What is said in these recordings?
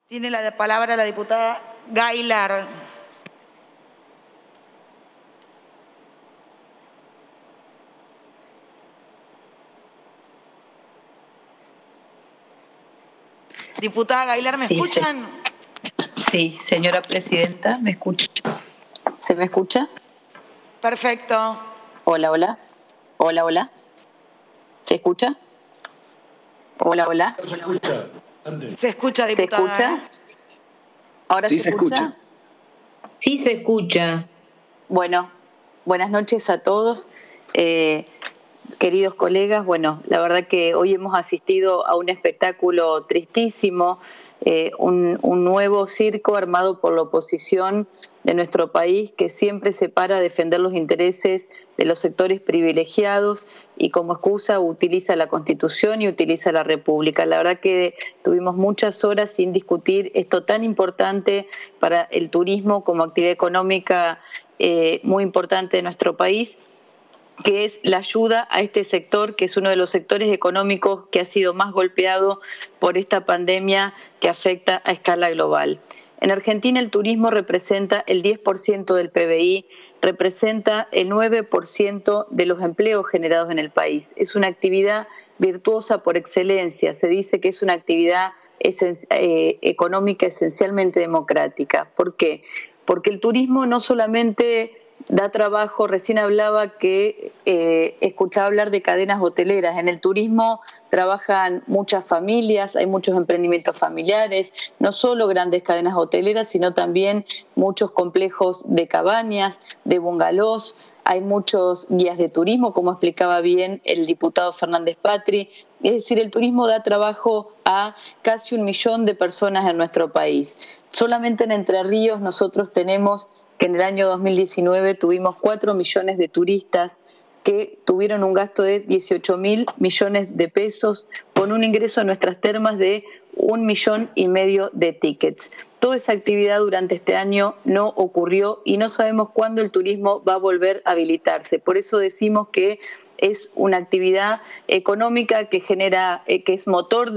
Tiene la palabra la diputada Gaylar. Diputada Gaylar, ¿me escuchan? Sí, señora presidenta, ¿me escucha? ¿Se me escucha? Perfecto. Hola, hola. Hola, hola. ¿Se escucha? Hola, hola. Se escucha, se escucha, diputada. ¿Se escucha? ¿Ahora sí, se escucha? Sí, se escucha. Bueno, buenas noches a todos. Queridos colegas, bueno, la verdad que hoy hemos asistido a un espectáculo tristísimo, un nuevo circo armado por la oposición de nuestro país que siempre se para a defender los intereses de los sectores privilegiados y como excusa utiliza la Constitución y utiliza la República. La verdad que tuvimos muchas horas sin discutir esto tan importante para el turismo como actividad económica muy importante de nuestro país, que es la ayuda a este sector, que es uno de los sectores económicos que ha sido más golpeado por esta pandemia que afecta a escala global. En Argentina el turismo representa el 10% del PBI, representa el 9% de los empleos generados en el país. Es una actividad virtuosa por excelencia, se dice que es una actividad económica esencialmente democrática. ¿Por qué? Porque el turismo no solamente da trabajo, recién hablaba que escuchaba hablar de cadenas hoteleras. En el turismo trabajan muchas familias, hay muchos emprendimientos familiares, no solo grandes cadenas hoteleras, sino también muchos complejos de cabañas, de bungalows. Hay muchos guías de turismo, como explicaba bien el diputado Fernández Patri. Es decir, el turismo da trabajo a casi 1 millón de personas en nuestro país. Solamente en Entre Ríos nosotros tenemos que en el año 2019 tuvimos 4 millones de turistas que tuvieron un gasto de 18.000 millones de pesos con un ingreso a nuestras termas de 1,5 millones de tickets. Toda esa actividad durante este año no ocurrió y no sabemos cuándo el turismo va a volver a habilitarse. Por eso decimos que es una actividad económica que genera, que es motor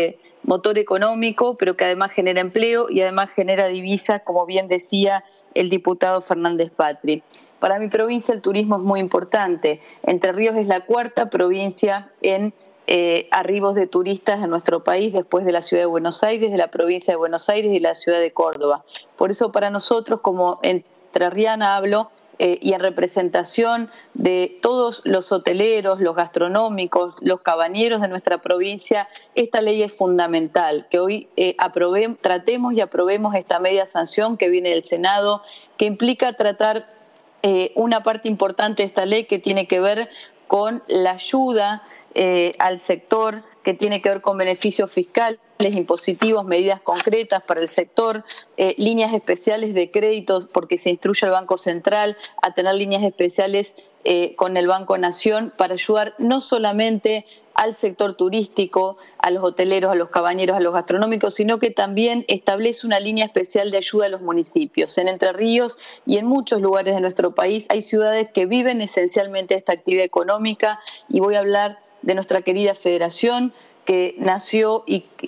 económico, pero que además genera empleo y además genera divisas, como bien decía el diputado Fernández Patri. Para mi provincia el turismo es muy importante. Entre Ríos es la 4ª provincia en arribos de turistas en nuestro país, después de la ciudad de Buenos Aires, de la provincia de Buenos Aires y la ciudad de Córdoba. Por eso para nosotros, como entrerriana hablo, y en representación de todos los hoteleros, los gastronómicos, los cabañeros de nuestra provincia, esta ley es fundamental, que hoy tratemos y aprobemos esta media sanción que viene del Senado, que implica tratar una parte importante de esta ley que tiene que ver con la ayuda al sector, que tiene que ver con beneficios fiscales, impositivos, medidas concretas para el sector, líneas especiales de créditos, porque se instruye al Banco Central a tener líneas especiales con el Banco Nación para ayudar no solamente al sector turístico, a los hoteleros, a los cabañeros, a los gastronómicos, sino que también establece una línea especial de ayuda a los municipios. En Entre Ríos y en muchos lugares de nuestro país hay ciudades que viven esencialmente esta actividad económica y voy a hablar de nuestra querida federación, que nació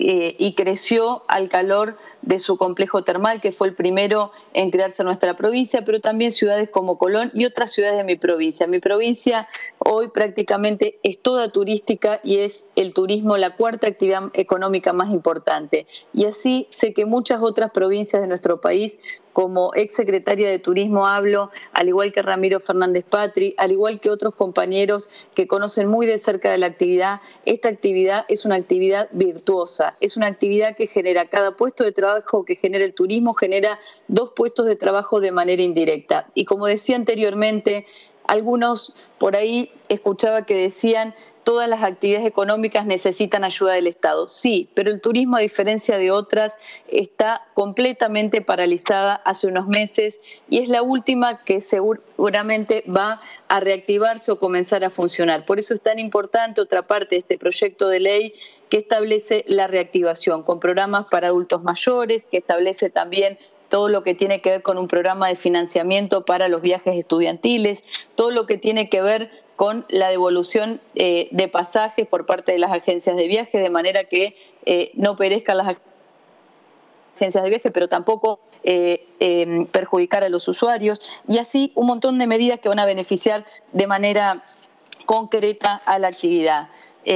y creció al calor de su complejo termal, que fue el primero en crearse en nuestra provincia, pero también ciudades como Colón y otras ciudades de mi provincia. Mi provincia hoy prácticamente es toda turística y es el turismo la 4ª actividad económica más importante. Y así sé que muchas otras provincias de nuestro país, como exsecretaria de Turismo hablo, al igual que Ramiro Fernández Patri, al igual que otros compañeros que conocen muy de cerca de la actividad, esta actividad es una actividad virtuosa, es una actividad que genera cada puesto de trabajo que genera el turismo, genera 2 puestos de trabajo de manera indirecta. Y como decía anteriormente, algunos por ahí escuchaba que decían todas las actividades económicas necesitan ayuda del Estado. Sí, pero el turismo, a diferencia de otras, está completamente paralizada hace unos meses y es la última que seguramente va a reactivarse o comenzar a funcionar. Por eso es tan importante otra parte de este proyecto de ley que establece la reactivación con programas para adultos mayores, que establece también todo lo que tiene que ver con un programa de financiamiento para los viajes estudiantiles, todo lo que tiene que ver con la devolución de pasajes por parte de las agencias de viajes, de manera que no perezcan las agencias de viaje, pero tampoco perjudicar a los usuarios, y así un montón de medidas que van a beneficiar de manera concreta a la actividad.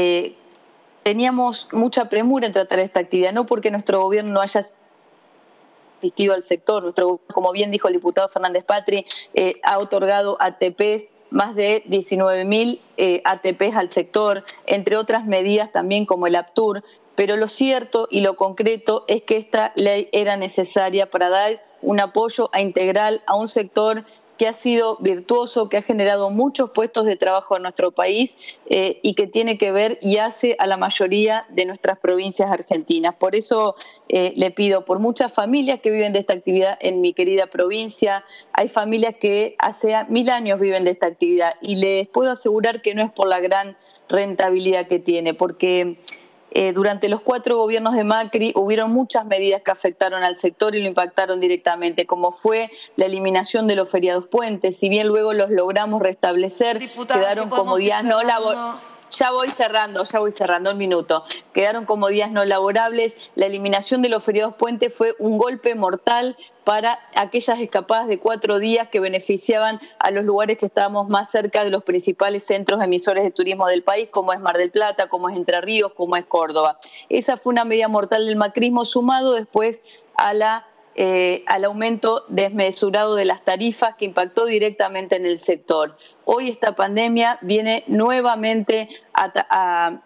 Teníamos mucha premura en tratar esta actividad, no porque nuestro gobierno no haya asistido al sector. Como bien dijo el diputado Fernández Patri, ha otorgado ATPs, más de 19.000 ATPs al sector, entre otras medidas también como el APTUR, pero lo cierto y lo concreto es que esta ley era necesaria para dar un apoyo integral a un sector que ha sido virtuoso, que ha generado muchos puestos de trabajo en nuestro país y que tiene que ver y hace a la mayoría de nuestras provincias argentinas. Por eso le pido por muchas familias que viven de esta actividad en mi querida provincia. Hay familias que hace 1000 años viven de esta actividad y les puedo asegurar que no es por la gran rentabilidad que tiene, porque durante los 4 gobiernos de Macri hubieron muchas medidas que afectaron al sector y lo impactaron directamente, como fue la eliminación de los feriados puentes. Si bien luego los logramos restablecer, Diputada, quedaron como días no laborables. Ya voy cerrando, un minuto. Quedaron como días no laborables. La eliminación de los feriados puentes fue un golpe mortal para aquellas escapadas de 4 días que beneficiaban a los lugares que estábamos más cerca de los principales centros emisores de turismo del país, como es Mar del Plata, como es Entre Ríos, como es Córdoba. Esa fue una medida mortal del macrismo, sumado después a al aumento desmesurado de las tarifas que impactó directamente en el sector. Hoy esta pandemia viene nuevamente a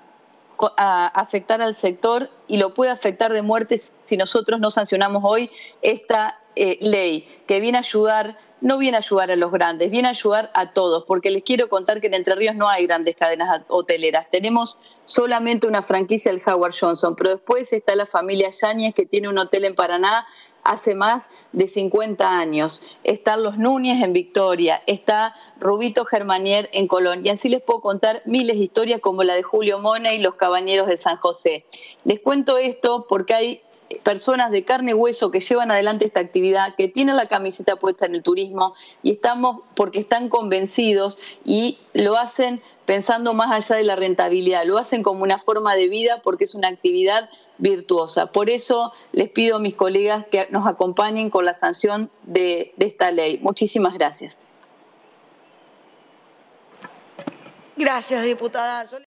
afectar al sector y lo puede afectar de muerte si nosotros no sancionamos hoy esta ley, que viene a ayudar. No viene a ayudar a los grandes, viene a ayudar a todos, porque les quiero contar que en Entre Ríos no hay grandes cadenas hoteleras. Tenemos solamente una franquicia, el Howard Johnson, pero después está la familia Yáñez, que tiene un hotel en Paraná hace más de 50 años. Están los Núñez en Victoria, está Rubito Germanier en Colón, y así les puedo contar miles de historias como la de Julio Mona y los Cabañeros de San José. Les cuento esto porque hay personas de carne y hueso que llevan adelante esta actividad, que tienen la camiseta puesta en el turismo y estamos porque están convencidos y lo hacen pensando más allá de la rentabilidad, lo hacen como una forma de vida porque es una actividad virtuosa. Por eso les pido a mis colegas que nos acompañen con la sanción de esta ley. Muchísimas gracias. Gracias, diputada.